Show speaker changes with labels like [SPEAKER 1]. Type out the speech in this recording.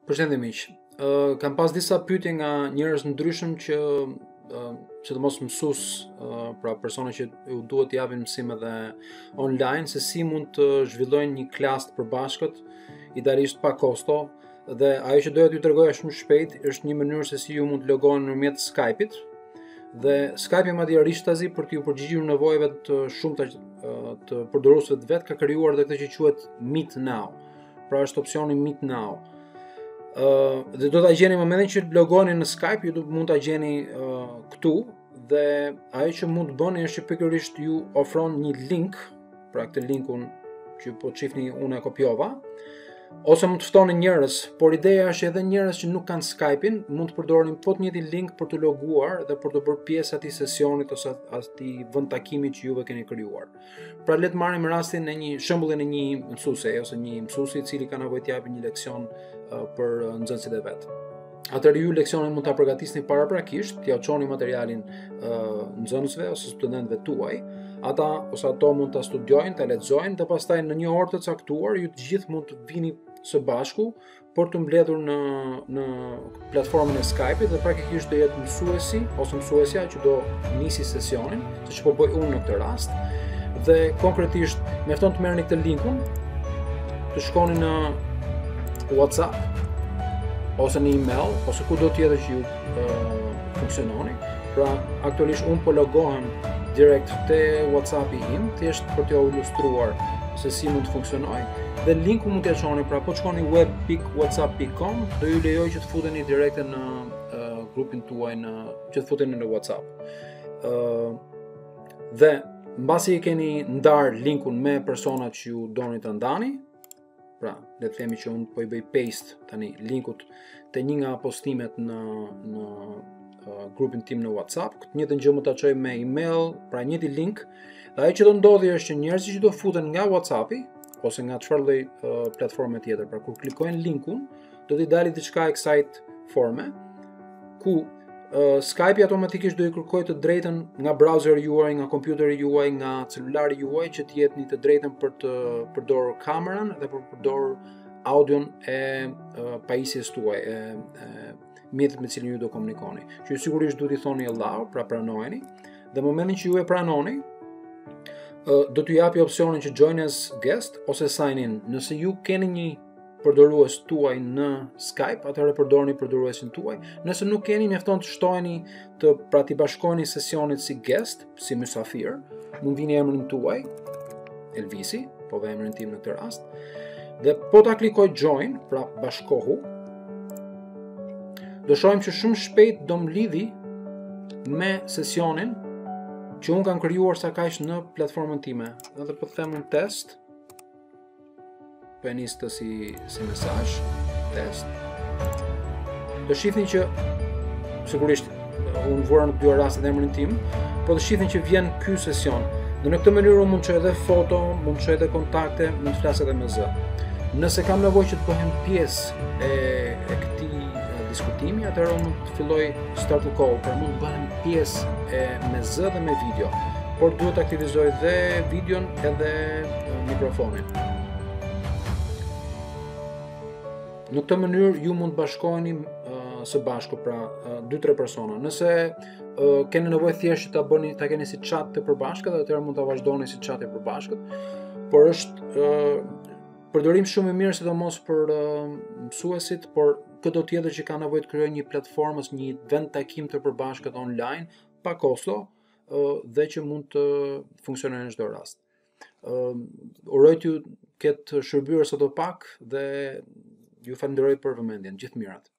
[SPEAKER 1] Përshëndetje miq. Kam pas disa pyetje nga njerëz ndryshëm që sidomos mësues, pra persona që u duhet t'i japin mësim edhe online, se si mund të zhvillojnë një klasë të përbashkët, idealisht pa kosto, dhe ajo që doja t'ju tregoja shumë shpejt është një mënyrë se si ju mund të logohen nëpërmjet Skype-it. Dhe Skype-i madje rishtazi për t'ju përgjigjur nevojave të shumta të përdoruesve të vet ka krijuar edhe këtë që quhet Meet Now. Pra është opsioni Meet Now. Dhe do ta gjeni në momentin që logoni në Skype, ju mund ta gjeni këtu, dhe ajo që mund të bëni është që pikërisht ju ofron një link, pra këtë linkun që po shihni unë e kopjova, ose mund të ftoni njerëz, por ideja është edhe njerëz që nuk kanë Skype-in mund të përdorin po të njëjtin link për të loguar dhe për të bërë pjesë atij sesionit ose atij vend takimi që juve keni krijuar. Pra le të marrim rastin e një shembullin e një mësuese ose një mësuesi i cili ka nevojë të japë një leksion për nxënësit e vet. Atëherë ju leksionin mund ta përgatisni paraprakisht, t'ia çoni materialin nxënësve ose studentëve tuaj. Ata ose ato mund ta studiojnë, ta lexojnë dhe pastaj në një orë të caktuar ju të gjithë mund të vini së bashku për të mbledhur në platformën e Skype-it dhe praktikisht do jetë mësuesi ose mësuesja që do nisi sesionin, siç po bëj unë në këtë rast. Dhe konkretisht mjafton të merrni këtë linkun, të shkoni në WhatsApp ose në email ose kudo tjetër që ju funksiononi. Pra aktualisht unë po logohem direkt te WhatsApp-i im, thjesht për t'ju ilustruar se si mund të funksionoj. Dhe linku mund t'ia çoni, pra po shkoni web.whatsapp.com, do ju lejoj që të futeni direkt në grupin tuaj që të futeni në WhatsApp. Dhe mbasi e keni ndar linkun me personat që ju doni të ndani, pra le të themi që unë po i bëj paste tani linkut te një nga postimet në grupin tim në WhatsApp. Këtë njëjtën gjë mund ta çoj me email, pra njëjti link. Dhe ajo që do ndodhi është që njerëzit që do futen nga WhatsApp-i ose nga çfarë lloj platforme tjetër, pra kur klikojnë linkun, do t'i dalë diçka e kësaj forme, ku Skype-i automatikisht do i kërkojë të drejtën nga browseri juaj, nga kompjuteri juaj, nga celulari juaj që të jetni të drejtën për të përdorur kamerën dhe për të përdorur audion e pajisjes tuaj, mjetit me cilin ju do komunikoni. Që ju sigurisht duhet i thoni allow, pra pranojeni, dhe momentin që ju e pranoni, do t'ju japi opsionin që join as guest ose sign in. Nëse ju keni një përdorues tuaj në Skype, atëherë përdorni përdoruesin tuaj. Nëse nuk keni, mjafton të shtoheni pra t'i bashkoheni sesionit si guest, si mysafir, mund vini emrin tuaj, Elvisi, po dhe emrin tim në këtë rast, dhe po ta klikoj join, pra bashkohu, do shohim që shumë shpejt do mlidhi me sesionin që unë kam krijuar sa kaq në platformën time. Edhe po them un test. Po e nis të si mesazh, test. Do shihni që sigurisht unë vura në dy rastet emrin tim, po do shihni që vjen ky sesion. Dhe në këtë mënyrë unë mund të çoj edhe foto, mund të çoj edhe kontakte, mund të flas edhe me zë. Nëse kam nevojë që të bëhem pjesë e këtij diskutimi, atëherë unë mund të filloj start a call, pra mund të bëhem pjesë me zë dhe me video, por duhet të aktivizoj dhe videon edhe mikrofonin. Në këtë mënyrë ju mund të bashkoheni së bashku, pra 2-3 persona. Nëse keni nevojë thjesht ta keni si chat të përbashkët, atëherë mund ta vazhdoni si chat të përbashkët, por është përdorim shumë i mirë sidomos për mësuesit, por këto tjetër që ka nevojë të krijojë një platformë ose një vend takim të përbashkët online pa kosto dhe që mund të funksionojë në çdo rast. Uroj t'ju ketë shërbyer sado pak dhe ju falenderoj për vëmendjen. Gjithë mirat.